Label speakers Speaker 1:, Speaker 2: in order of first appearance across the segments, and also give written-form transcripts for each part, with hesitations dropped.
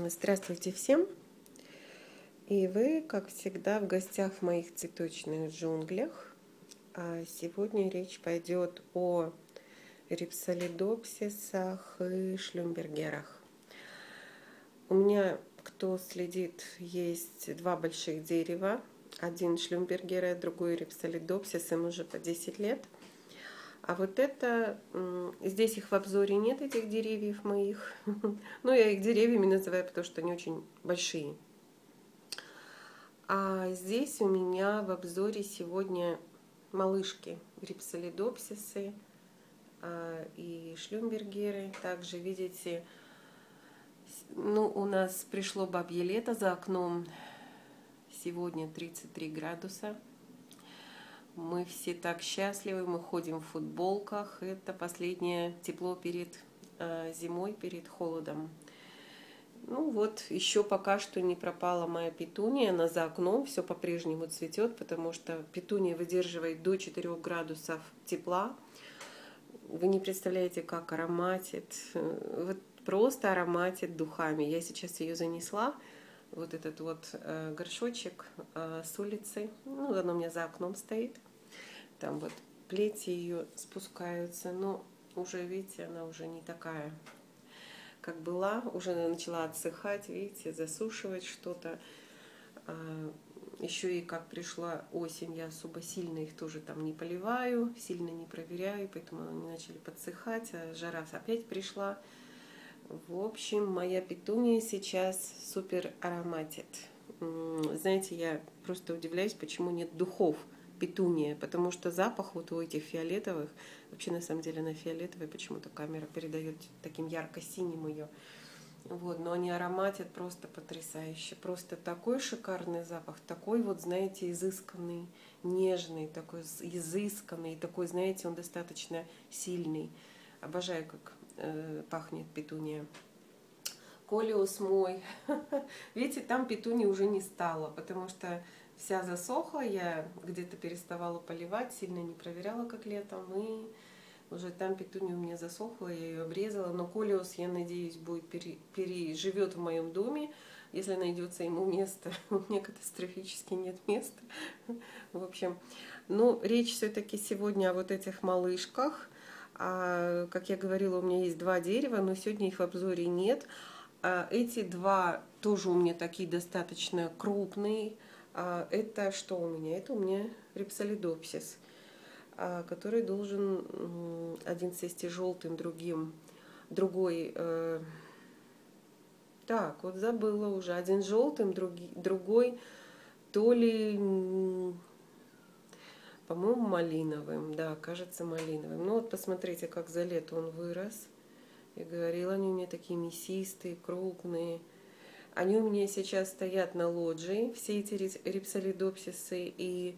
Speaker 1: Здравствуйте всем! И вы, как всегда, в гостях в моих цветочных джунглях. А сегодня речь пойдет о рипсолидопсисах и шлюмбергерах. У меня, кто следит, есть два больших дерева. Один шлюмбергер, другой рипсолидопсис, им уже по 10 лет. А вот это, здесь их в обзоре нет, этих деревьев моих. Но я их деревьями называю, потому что они очень большие. А здесь у меня в обзоре сегодня малышки, рипсолидопсисы и шлюмбергеры. Также видите, у нас пришло бабье лето за окном. Сегодня 33 градуса. Мы все так счастливы, мы ходим в футболках. Это последнее тепло перед зимой, перед холодом. Ну вот, еще пока что не пропала моя петуния, она за окном, все по-прежнему цветет, потому что петуния выдерживает до 4 градусов тепла. Вы не представляете, как ароматит, вот просто ароматит духами. Я сейчас ее занесла, вот этот вот горшочек с улицы, ну, она у меня за окном стоит, там вот плети ее спускаются, но уже, видите, она уже не такая, как была, уже начала отсыхать, видите, засушивать что-то. Еще и как пришла осень, я особо сильно их тоже там не поливаю, сильно не проверяю, поэтому они начали подсыхать, а жара опять пришла. В общем, моя петуния сейчас супер ароматит. Знаете, я просто удивляюсь, почему нет духов петуния, потому что запах вот у этих фиолетовых, вообще на самом деле она фиолетовая, почему-то камера передает таким ярко-синим ее. Вот, но они ароматят просто потрясающе, просто такой шикарный запах, такой вот, знаете, изысканный, нежный, такой изысканный, такой, знаете, он достаточно сильный. Обожаю, как пахнет петуния. Колиус мой, видите, там петунии уже не стало, потому что вся засохла, я где-то переставала поливать, сильно не проверяла, как летом, и уже там петуния у меня засохла, я ее обрезала. Но колиус, я надеюсь, будет переживет в моем доме, если найдется ему место. У меня катастрофически нет места. В общем, ну, речь все-таки сегодня о вот этих малышках. Как я говорила, у меня есть два дерева, но сегодня их в обзоре нет. Эти два тоже у меня такие достаточно крупные. Это что у меня? Это у меня рипсолидопсис, который должен один цвести желтым, другой, так, вот забыла уже, один желтым, другой то ли, по-моему, малиновым, да, кажется, малиновым. Ну вот посмотрите, как за лето он вырос. Я говорила, они у меня такие мясистые, крупные. Они у меня сейчас стоят на лоджии, все эти рипсолидопсисы и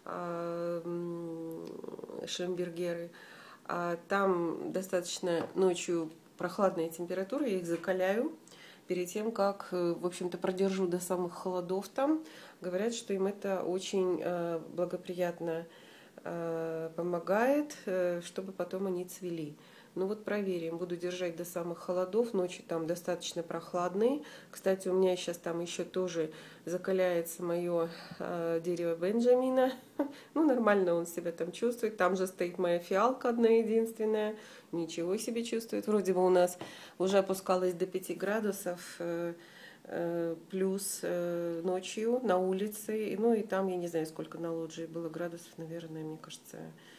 Speaker 1: шлюмбергеры. Там достаточно ночью прохладная температура, я их закаляю перед тем, как, в общем-то, продержу до самых холодов там. Говорят, что им это очень благоприятно помогает, чтобы потом они цвели. Ну вот проверим, буду держать до самых холодов, ночи там достаточно прохладные. Кстати, у меня сейчас там еще тоже закаляется мое дерево Бенджамина. Ну нормально он себя там чувствует, там же стоит моя фиалка одна единственная, ничего себе чувствует. Вроде бы у нас уже опускалось до 5 градусов, плюс ночью на улице, ну и там, я не знаю, сколько на лоджии было градусов, наверное, мне кажется,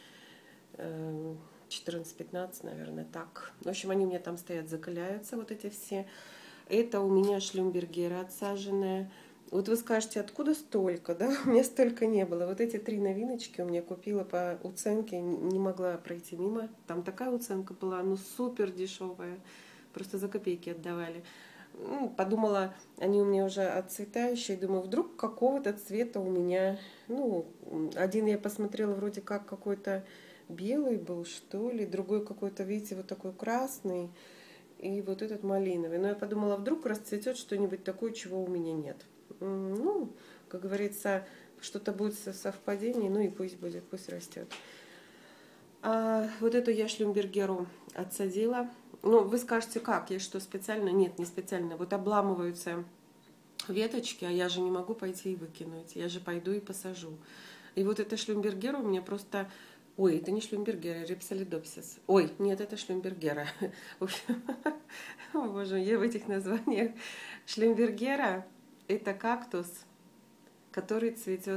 Speaker 1: 14-15, наверное, так. В общем, они у меня там стоят, закаляются, вот эти все. Это у меня шлюмбергера отсаженная. Вот вы скажете, откуда столько, да? У меня столько не было. Вот эти три новиночки у меня купила по уценке, не могла пройти мимо. Там такая уценка была, ну супер дешевая, просто за копейки отдавали. Подумала, они у меня уже отцветающие, думаю, вдруг какого-то цвета у меня, ну, один я посмотрела вроде как какой-то белый был, что ли, другой какой-то, видите, вот такой красный, и вот этот малиновый. Но я подумала, вдруг расцветет что-нибудь такое, чего у меня нет. Ну, как говорится, что-то будет совпадение, ну и пусть будет, пусть растет. А вот эту я шлюмбергеру отсадила. Ну, вы скажете, как? Я что, специально? Нет, не специально. Вот обламываются веточки, а я же не могу пойти и выкинуть. Я же пойду и посажу. И вот эта шлюмбергера у меня просто... Ой, это не шлюмбергера, рипсолидопсис. Ой, нет, это шлюмбергера. В общем, о боже, я в этих названиях. Шлюмбергера — это кактус, который цветет...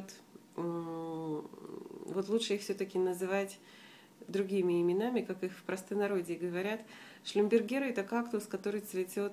Speaker 1: Вот лучше их все-таки называть другими именами, как их в простонародье говорят. Шлюмбергера — это кактус, который цветет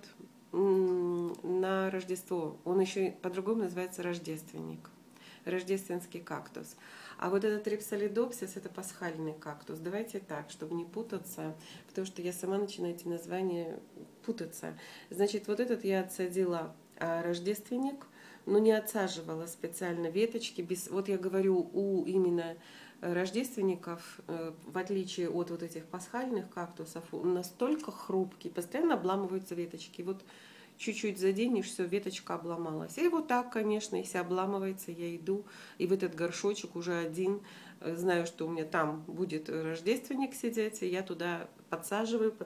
Speaker 1: на Рождество. Он еще по-другому называется рождественник, рождественский кактус. А вот этот рипсолидопсис — это пасхальный кактус. Давайте так, чтобы не путаться, потому что я сама начинаю эти названия путаться. Значит, вот этот я отсадила рождественник, но не отсаживала специально веточки. Вот я говорю, у именно рождественников, в отличие от вот этих пасхальных кактусов, настолько хрупкий, постоянно обламываются веточки. Вот чуть-чуть заденешь, все, веточка обломалась. И вот так, конечно, если обламывается, я иду и в этот горшочек уже один, знаю, что у меня там будет рождественник сидеть, и я туда подсаживаю.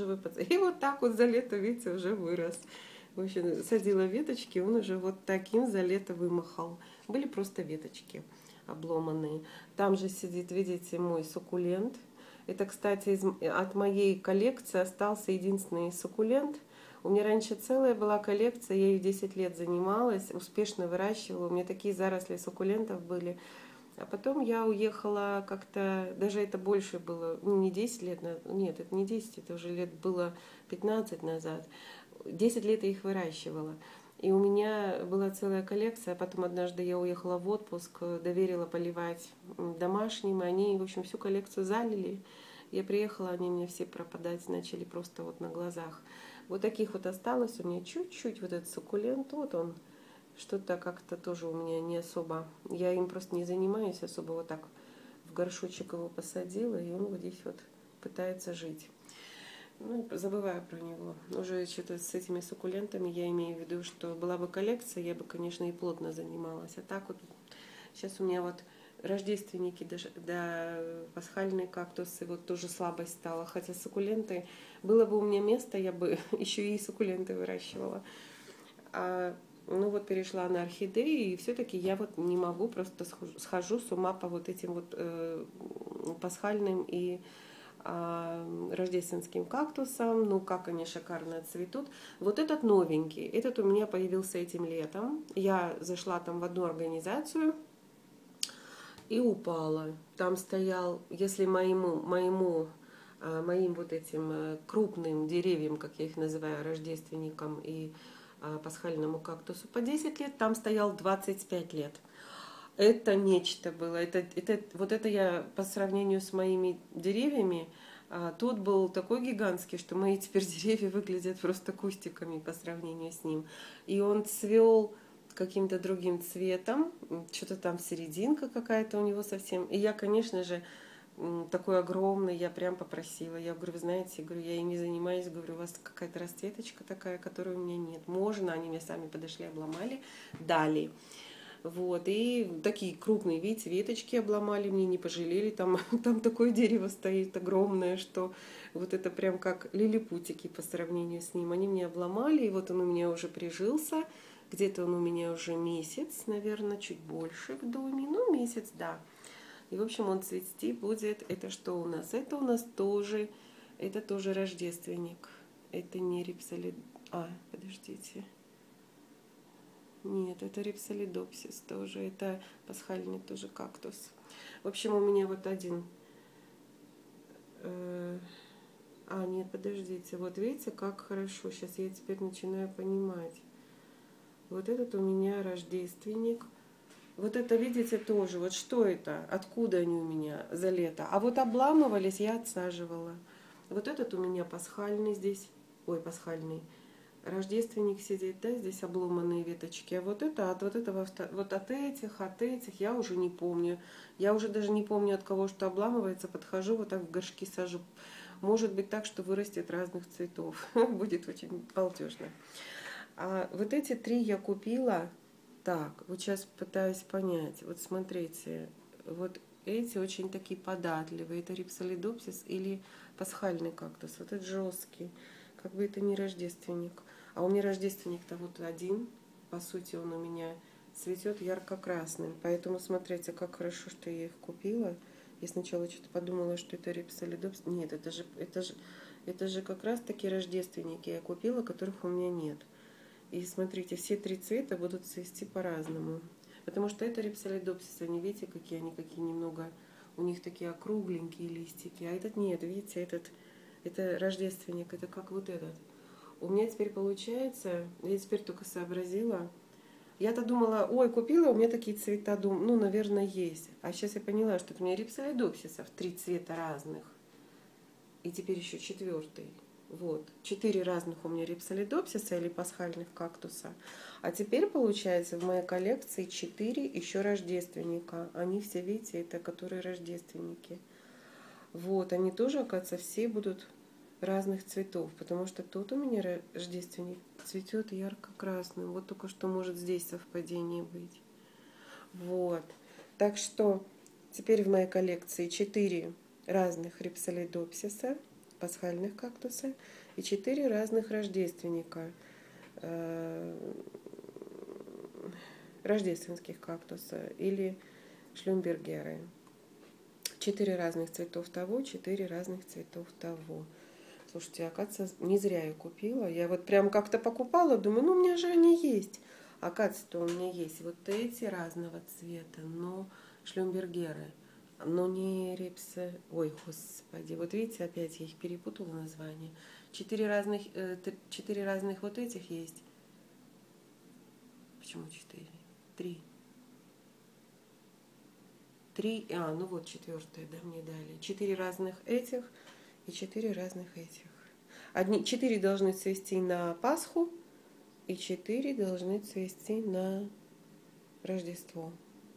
Speaker 1: И вот так вот за лето, видите, уже вырос. В общем, садила веточки, он уже вот таким за лето вымахал. Были просто веточки обломанные. Там же сидит, видите, мой суккулент. Это, кстати, от моей коллекции остался единственный суккулент. У меня раньше целая была коллекция, я ее 10 лет занималась, успешно выращивала. У меня такие заросли суккулентов были. А потом я уехала как-то, даже это больше было, ну, не 10 лет, нет, это не 10, это уже лет было 15 назад. 10 лет я их выращивала. И у меня была целая коллекция. Потом однажды я уехала в отпуск, доверила поливать домашним, и они, в общем, всю коллекцию залили. Я приехала, они мне все пропадать начали просто вот на глазах. Вот таких вот осталось у меня чуть-чуть, вот этот суккулент, вот он. Что-то как-то тоже у меня не особо, я им просто не занимаюсь особо, вот так в горшочек его посадила, и он вот здесь вот пытается жить. Ну, забываю про него. Уже что-то с этими суккулентами я имею в виду, что была бы коллекция, я бы, конечно, и плотно занималась. А так вот, сейчас у меня вот рождественники, да, пасхальные кактусы, вот тоже слабость стала. Хотя суккуленты, было бы у меня место, я бы еще и суккуленты выращивала. Ну вот перешла на орхидеи, и все-таки я вот не могу, просто схожу с ума по вот этим вот пасхальным и рождественским кактусам. Ну как они шикарно цветут. Вот этот новенький, этот у меня появился этим летом. Я зашла там в одну организацию и упала. Там стоял, если моим вот этим крупным деревьям, как я их называю, рождественникам и пасхальному кактусу по 10 лет, там стоял 25 лет. Это нечто было. Вот это я по сравнению с моими деревьями, тот был такой гигантский, что мои теперь деревья выглядят просто кустиками по сравнению с ним. И он цвел каким-то другим цветом, что-то там серединка какая-то у него совсем. И я, конечно же, такой огромный, я прям попросила. Я говорю, вы знаете, говорю, я и не занимаюсь, говорю, у вас какая-то расцветочка такая, которой у меня нет. Можно, они мне сами подошли, обломали, дали. Вот, и такие крупные, видите, веточки обломали, мне не пожалели, там такое дерево стоит огромное, что вот это прям как лилипутики по сравнению с ним. Они мне обломали, и вот он у меня уже прижился, где-то он у меня уже месяц, наверное, чуть больше в доме, ну месяц, да. И в общем он цвести будет. Это что у нас? Это у нас тоже, это тоже рождественник. Это не рипсолид... подождите. Нет, это рипсолидопсис тоже, это пасхальный тоже кактус. В общем, у меня вот один... нет, подождите, вот видите, как хорошо, сейчас я теперь начинаю понимать. Вот этот у меня рождественник. Вот это, видите, тоже, вот что это, откуда они у меня за лето. А вот обламывались, я отсаживала. Вот этот у меня пасхальный здесь, ой, пасхальный. Рождественник сидит, да, здесь обломанные веточки. А вот это, вот от этих я уже не помню. Я уже даже не помню, от кого что обламывается. Подхожу, вот так в горшки сажу. Может быть так, что вырастет разных цветов. Будет очень балдежно. А вот эти 3 я купила. Так, вот сейчас пытаюсь понять. Вот смотрите, вот эти очень такие податливые. Это рипсолидопсис или пасхальный кактус. Вот этот жесткий. Как бы это не рождественник. А у меня рождественник-то вот один. По сути, он у меня цветет ярко-красным. Поэтому смотрите, как хорошо, что я их купила. Я сначала что-то подумала, что это рипсолидопсис. Нет, это же как раз таки рождественники я купила, которых у меня нет. И смотрите, все три цвета будут цвести по-разному. Потому что это рипсолидопсис, они, видите, какие немного, у них такие округленькие листики. А этот нет, видите, это рождественник, это как вот этот. У меня теперь получается, я теперь только сообразила, я-то думала, ой, купила, у меня такие цвета, ну, наверное, есть. А сейчас я поняла, что это у меня рипсолидопсисов, три цвета разных. И теперь еще четвертый. Вот. 4 разных у меня рипсолидопсиса или пасхальных кактуса. А теперь получается в моей коллекции 4 еще рождественника. Они все, видите, это которые рождественники. Вот, они тоже, оказывается, все будут разных цветов. Потому что тут у меня рождественник цветет ярко-красным. Вот только что может здесь совпадение быть. Вот. Так что теперь в моей коллекции 4 разных рипсолидопсиса, пасхальных кактуса, и 4 разных рождественника, рождественских кактуса или шлюмбергеры. 4 разных цветов того, 4 разных цветов того. Слушайте, оказывается, не зря я купила. Я вот прям как-то покупала, думаю, ну у меня же они есть. Оказывается, у меня есть вот эти разного цвета, но шлюмбергеры. Но не рипсы. Ой, господи. Вот видите, опять я их перепутала название. 4 разных вот этих есть. Почему 4? 3. 3. Ну вот четвертое, да, мне дали. 4 разных этих и 4 разных этих. 4 должны цвести на Пасху и 4 должны цвести на Рождество.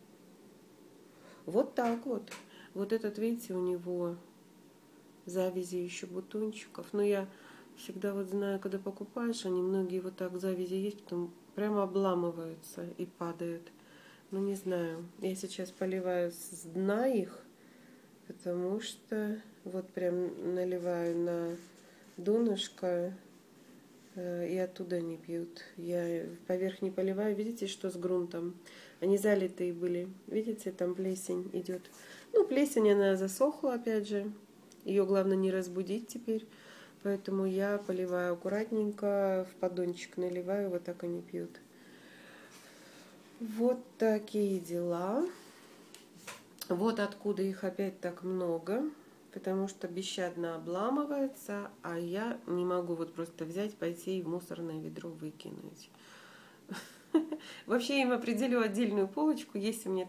Speaker 1: Вот так вот. Вот этот, видите, у него завязи еще бутончиков. Но я всегда вот знаю, когда покупаешь, они многие вот так завязи есть, потом прямо обламываются и падают. Ну не знаю. Я сейчас поливаю с дна их, потому что вот прям наливаю на донышко, и оттуда они пьют. Я поверх не поливаю. Видите, что с грунтом? Они залитые были. Видите, там плесень идет. Ну, плесень, она засохла, опять же. Ее главное не разбудить теперь. Поэтому я поливаю аккуратненько, в поддончик наливаю, вот так они пьют. Вот такие дела. Вот откуда их опять так много. Потому что бесщадно обламывается, а я не могу вот просто взять, пойти и в мусорное ведро выкинуть. Вообще я им определю отдельную полочку. Есть у меня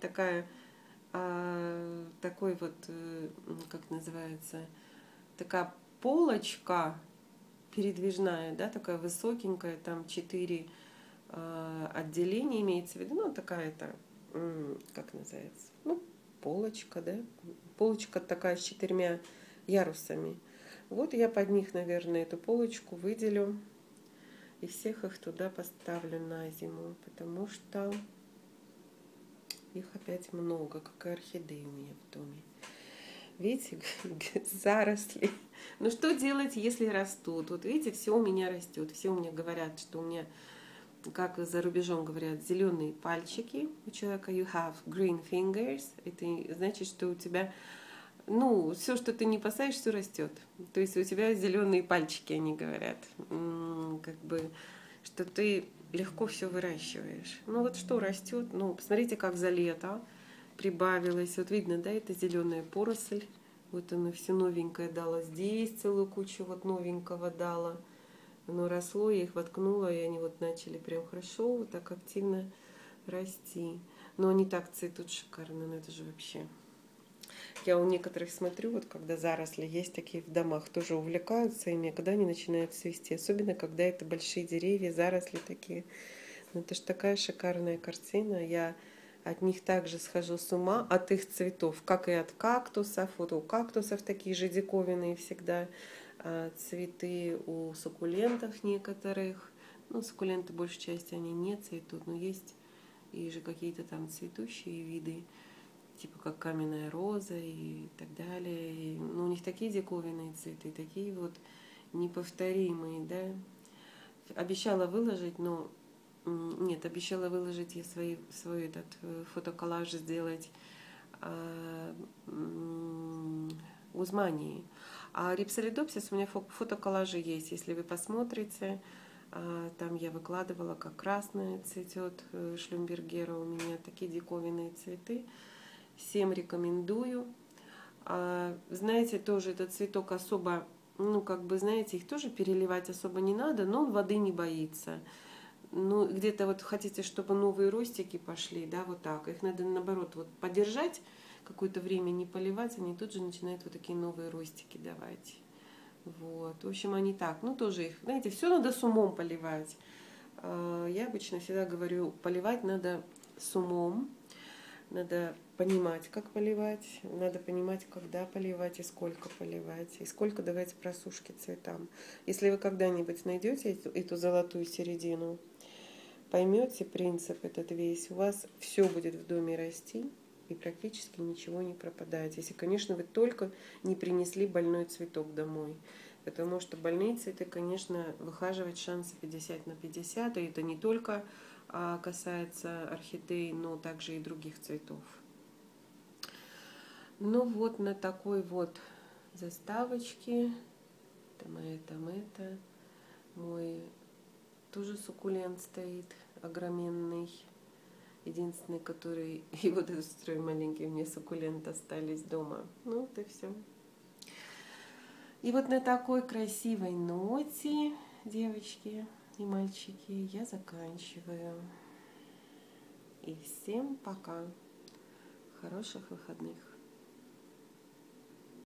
Speaker 1: такой вот, как называется, такая полочка передвижная, да, такая высокенькая, там 4 отделения имеется в виду, ну такая-то, как называется, ну полочка, да, полочка такая с 4 ярусами. Вот я под них, наверное, эту полочку выделю и всех их туда поставлю на зиму, потому что их опять много, как и орхидеи у меня в доме. Видите, заросли. Ну что делать, если растут? Вот видите, все у меня растет. Все у меня говорят, что у меня, как за рубежом говорят, зеленые пальчики. У человека you have green fingers. Это значит, что у тебя, ну, все, что ты не посадишь, все растет. То есть у тебя зеленые пальчики, они говорят. Как бы, что ты легко все выращиваешь. Ну вот что растет? Ну, посмотрите, как за лето прибавилось. Вот видно, да, это зеленая поросль. Вот оно все новенькое дало. Здесь целую кучу вот новенького дало. Оно росло, я их воткнула, и они вот начали прям хорошо, вот так активно расти. Но они так цветут шикарно, ну это же вообще. Я у некоторых смотрю, вот когда заросли есть такие в домах, тоже увлекаются ими, когда они начинают цвести. Особенно, когда это большие деревья, заросли такие. Ну, это же такая шикарная картина. Я от них также схожу с ума, от их цветов, как и от кактусов. Вот у кактусов такие же диковинные всегда цветы, у суккулентов некоторых. Ну, суккуленты, большей части, они не цветут, но есть и же какие-то там цветущие виды. типа как каменная роза и так далее. И, ну, у них такие диковинные цветы, такие вот неповторимые, да. Обещала выложить, но нет, обещала выложить я свой этот фотоколлаж сделать гузмании. А рипсолидопсис у меня фотоколлажи есть, если вы посмотрите. Там я выкладывала, как красная цветет шлюмбергера. У меня такие диковинные цветы. Всем рекомендую. Знаете, тоже этот цветок особо, ну, как бы, знаете, их тоже переливать особо не надо, но он воды не боится. Ну, где-то вот хотите, чтобы новые ростики пошли, да, вот так. Их надо, наоборот, вот подержать какое-то время, не поливать, они тут же начинают вот такие новые ростики давать. Вот, в общем, они так, ну, тоже их, знаете, все надо с умом поливать. Я обычно всегда говорю, поливать надо с умом, надо понимать, как поливать, надо понимать, когда поливать и сколько поливать, и сколько давать просушки цветам. Если вы когда-нибудь найдете эту золотую середину, поймете принцип этот весь, у вас все будет в доме расти и практически ничего не пропадает. Если, конечно, вы только не принесли больной цветок домой. Потому что больные цветы, конечно, выхаживать шансы 50/50. И это не только касается орхидей, но также и других цветов. Ну вот на такой вот заставочке. Там это. Мой тоже суккулент стоит, огроменный. Единственный, который... И вот этот строй маленький, у меня суккулент остались дома. Ну вот и все. И вот на такой красивой ноте, девочки и мальчики, я заканчиваю. И всем пока. Хороших выходных.